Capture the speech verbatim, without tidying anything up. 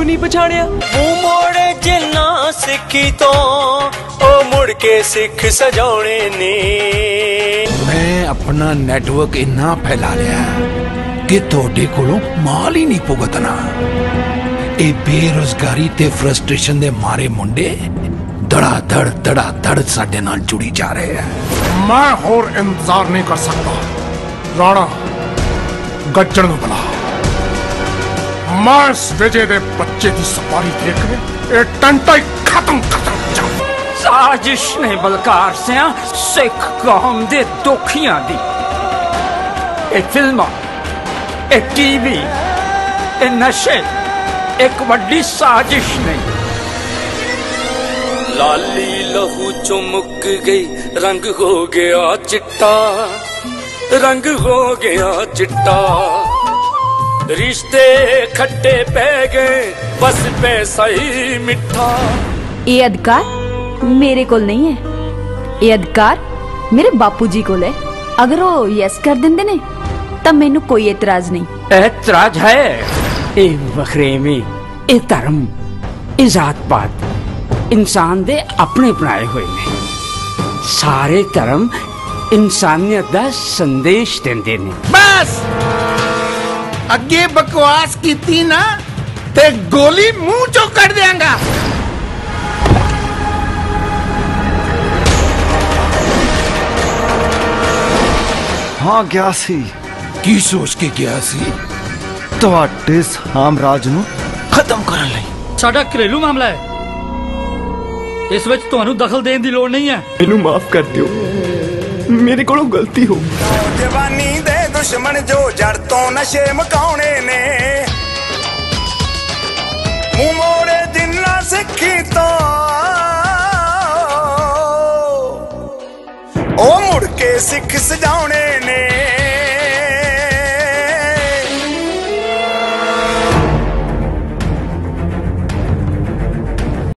नहीं पछाणिया। मूंह मोड़े जिन्ना सिखी तो ओ मुड़ के सिख सजाने ने। मैं अपना नेटवर्क इन्ना फैला लिया कि तोड़े कोलों माल ही नहीं भुगतना। ए बेरोजगारी ते फ्रस्ट्रेशन दे मारे मुंडे धड़ा धड़ धड़ा धड़ साडे नाल जुड़ी जा रहे हैं। मैं होर इंतजार नहीं कर सकता। राणा गज्जण नूं बुला। मैं इस विजय दे बच्चे की सवारी देख के ये टंटा ही खत्म खत्म जा। साजिश ने बलकार सिया सिख कौम दे दुखियां दी। ए फिल्मां, ए टीवी, ए नशे एक वड्डी साजिश ने। लाली लहू चुमक गई, रंग हो गया चिट्टा, रंग हो गया चिट्टा। रिश्ते खट्टे पै गए, बस पैसा ही मिठा। ये अधिकार मेरे कोल नहीं है, ये अधिकार मेरे बापू जी कोल है। अगर वो यस कर देंदे ने तब मैनू कोई एतराज नहीं। एतराज है ए वखरेवी, ए धर्म, ए जात पात इंसान दे अपने बनाए हुए ने। सारे धर्म इंसानियत दा संदेश देंदे ने। बस अगे बकवास की ना ते गोली मुंह चो कर देंगा। हाँ गया सी। की सोच के गया सी? तुहाडे साम्राज नूं खत्म करन लई। साडा घरेलू मामला है, इस विच तुहानू दखल देने की लोड़ नहीं है। मैनू माफ कर दियो, मेरे कोलों गलती हो। जवानी दे दुश्मन जो जड़ तो नशे मकाउने ने। मुंह मोड़े जिन्ना सिखी तो ओ मुड़ के सिख सजाउने ने।